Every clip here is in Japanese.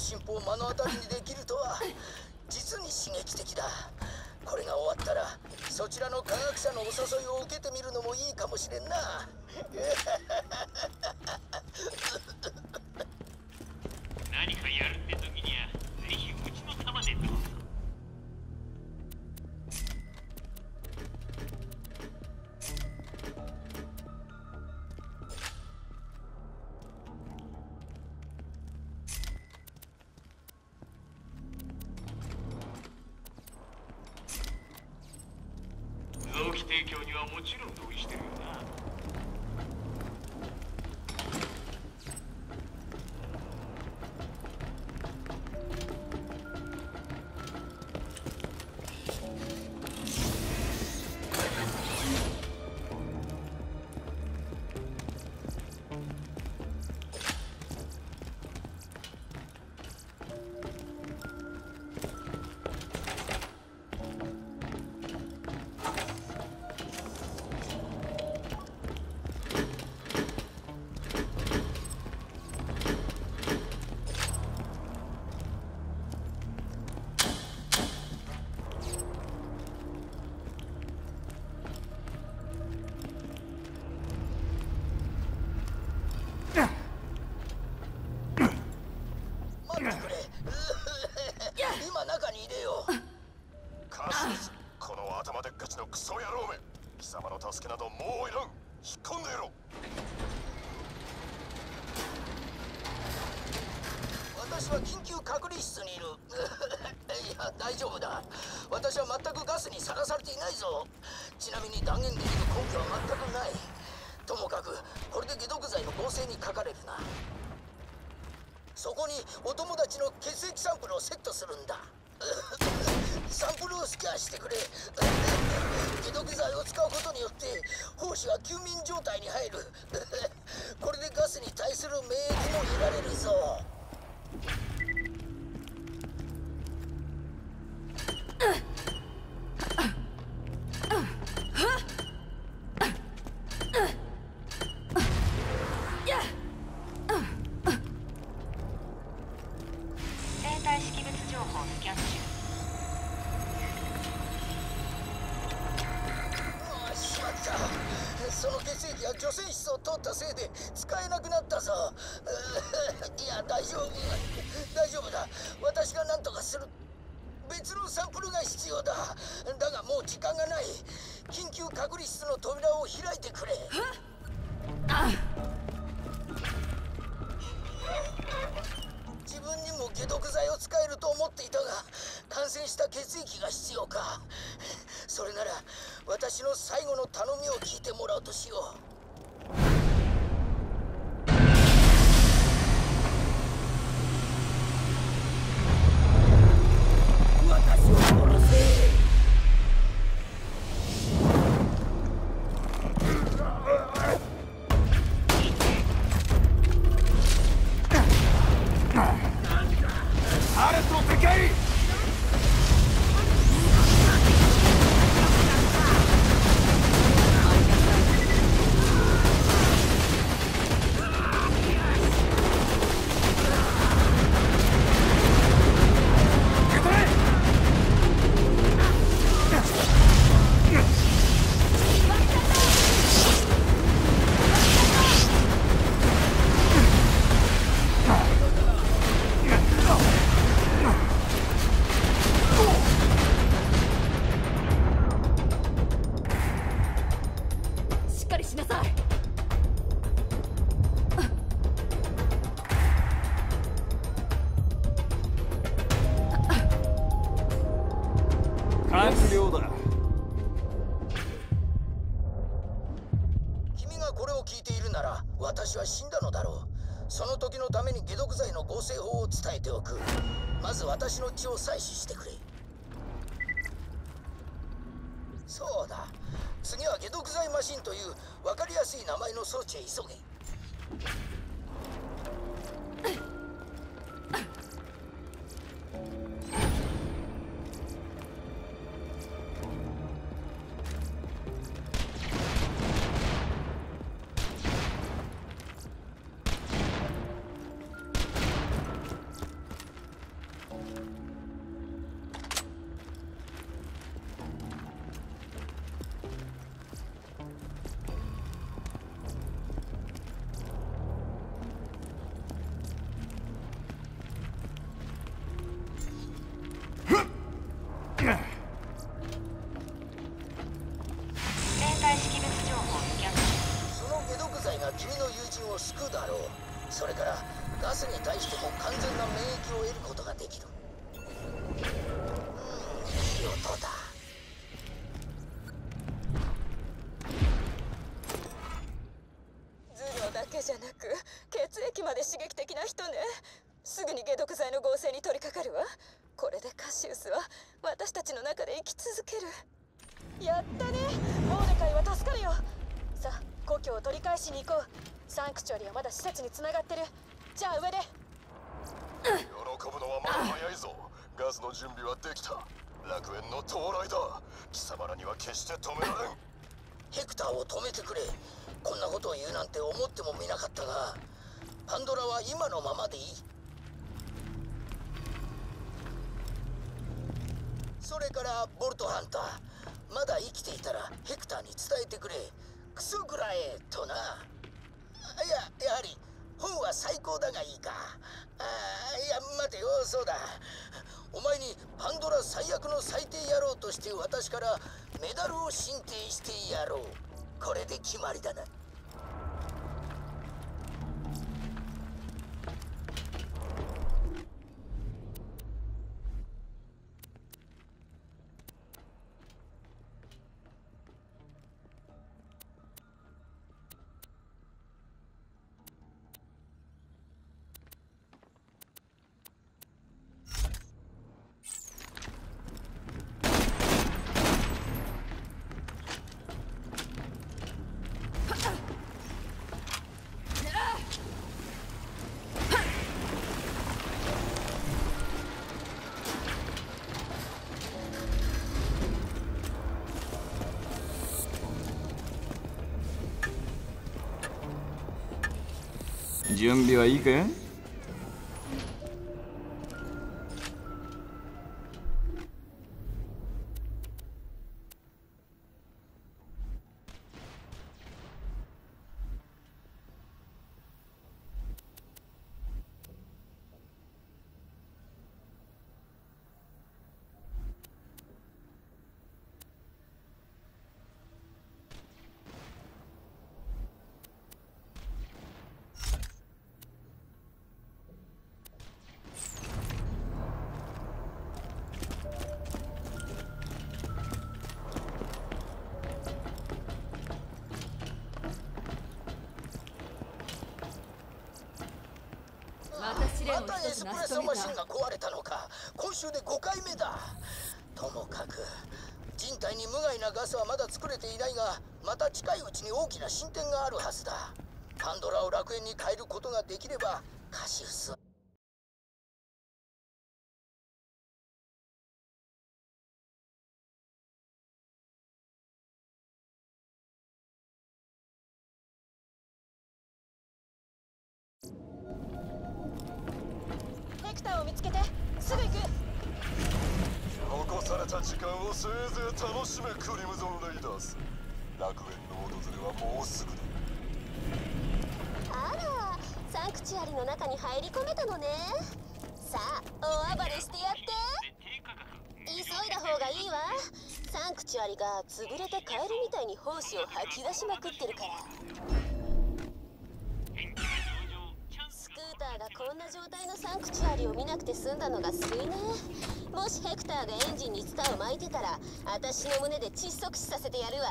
進歩を目の当たりにできるとは実に刺激的だ。これが終わったらそちらの科学者のお誘いを受けてみるのもいいかもしれんな。 何かやるって時にはぜひうちの玉でどうぞ。臓器提供にはもちろん同意してるよな。 今中に入れよう。 カシス、この頭でっかちのクソ野郎め、貴様の助けなどもういらん。引っ込んでやろう。 私は緊急隔離室にいる。いや大丈夫だ。私は全くガスにさらされていないぞ。ちなみに断言できる根拠は全くない。ともかくこれで解毒剤の合成にかかれるな。そこにお友達の血液サンプルをセットするんだ。サンプルをスキャンしてくれ。解毒剤を使うことによって胞子は休眠状態に入る。これでガスに対する免疫も得られるぞ。 生体識別情報スキャン中。 しまった。その血液が除染室を通ったせいで使えなくなったぞ。いや大丈夫大丈夫だ。私が何とかする。別のサンプルが必要だ。だがもう時間がない。緊急隔離室の扉を開いてくれ。自分にも解毒剤を使えると思っていたが、感染した血液が必要か。それなら私の最後の頼みを聞いてもらうとしよう。私を殺せ。 アレスの敵い。 しっかりしなさい。 完了だ。 君がこれを聞いているなら私は死んだのだろう。その時のために解毒剤の合成法を伝えておく。まず私の血を採取してくれ。そうだ。次は解毒剤マシンという分かりやすい名前の装置へ急げ。 対しても完全な免疫を得ることができる。いい音だ。 頭脳だけじゃなく血液まで刺激的な人ね。すぐに解毒剤の合成に取り掛かるわ。これでカシウスは私たちの中で生き続ける。やったね。モーデカイは助かるよ。さあ故郷を取り返しに行こう。サンクチュアリはまだ施設に繋がってる。じゃあ上で。 喜ぶのはまだ早いぞ。ガスの準備はできた。楽園の到来だ。貴様らには決して止められん。 ヘクターを止めてくれ。こんなことを言うなんて思ってもみなかったが、パンドラは今のままでいい。それからボルトハンター、まだ生きていたらヘクターに伝えてくれ。クソくらえとな。やはり本は最高だがいいか。いや待てよ、そうだ。お前にパンドラ最悪の最低野郎として私からメダルを進呈してやろう。これで決まりだな。 準備はいいか？ またエスプレッソマシンが壊れたのか。今週で5回目だ。ともかく人体に無害なガスはまだ作れていないが、また近いうちに大きな進展があるはずだ。パンドラを楽園に変えることができればカシウスはヘクターを見つけてすぐ行く。 残された時間をせいぜい楽しめ、クリムゾン・レイダース。楽園の訪れはもうすぐだ。 あら、サンクチュアリの中に入り込めたのね。さあ大暴れしてやって。急いだ方がいいわ。サンクチュアリが潰れたカエルみたいに胞子を吐き出しまくってるから。スクーターがこんな状態のサンクチュアリを見なくて済んだのが救いね。もしヘクターがエンジンにツタを巻いてたら、私の胸で窒息死させてやるわ。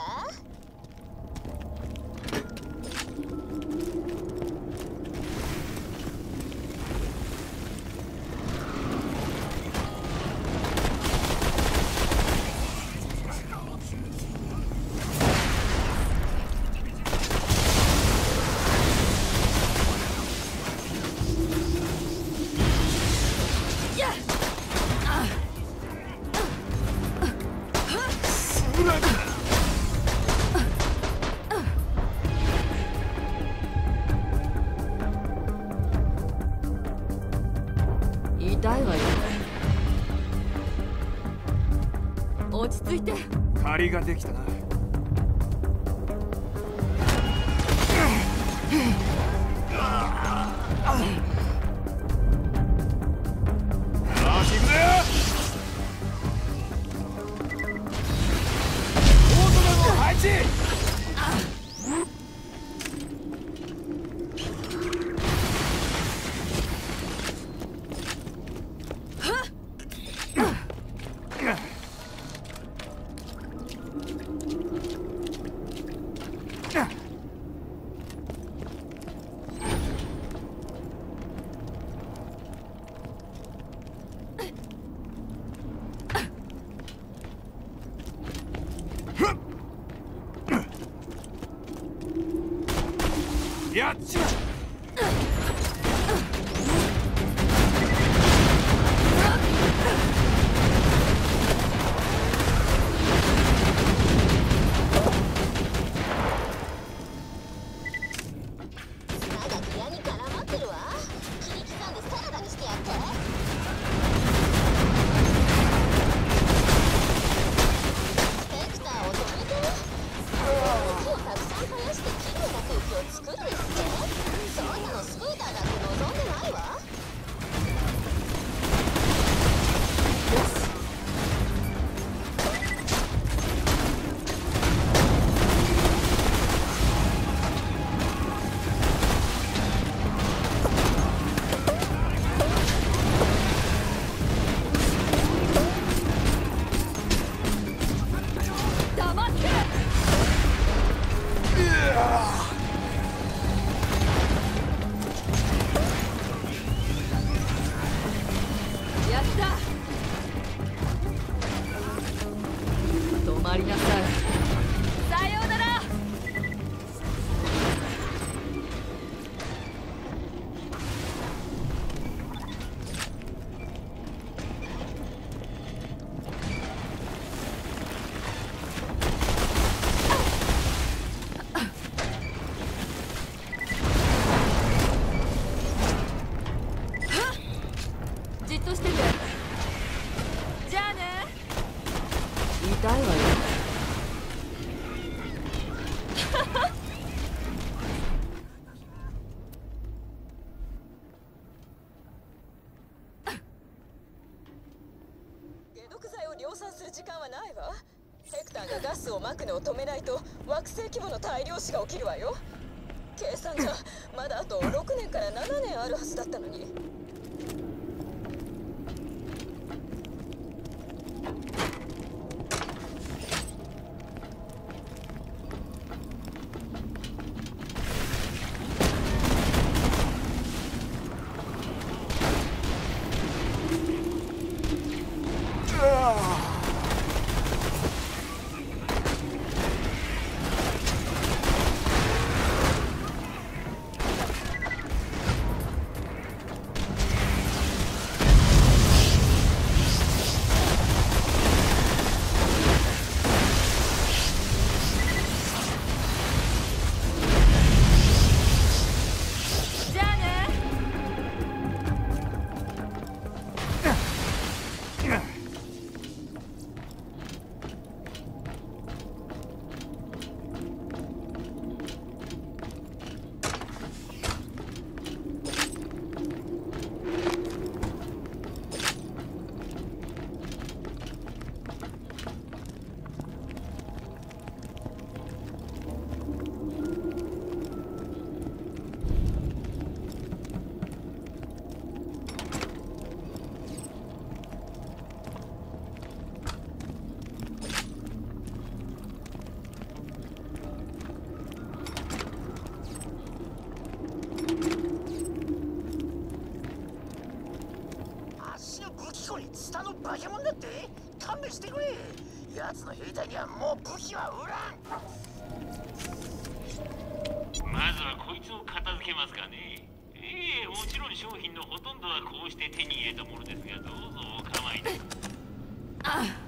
痛いわよ。落ち着いて。 借りができたな。行くぜ。オートダムを配置。 としてて。じゃあね。痛いわよ。解毒剤を量産する時間はないわ。ヘクターがガスをまくのを止めないと惑星規模の大量死が起きるわよ。計算じゃまだあと6年から7年あるはずだったのに。 ツタの化け物だって。勘弁してくれ。奴の兵隊にはもう武器は売らん。 まずはこいつを片付けますかね。もちろん商品のほとんどはこうして手に入れたものですが、どうぞお構いなく。